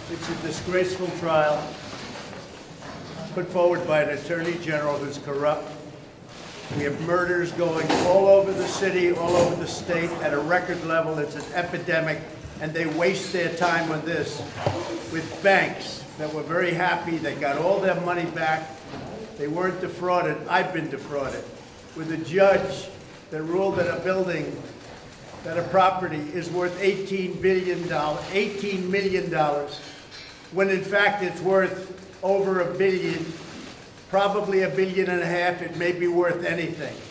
It's a disgraceful trial put forward by an attorney general who's corrupt. We have murders going all over the city, all over the state at a record level. It's an epidemic, and they waste their time on this with banks that were very happy. They got all their money back. They weren't defrauded. I've been defrauded. With a judge that ruled that a building, that a property is worth $18 million, when in fact it's worth over $1 billion, probably $1.5 billion. It may be worth anything.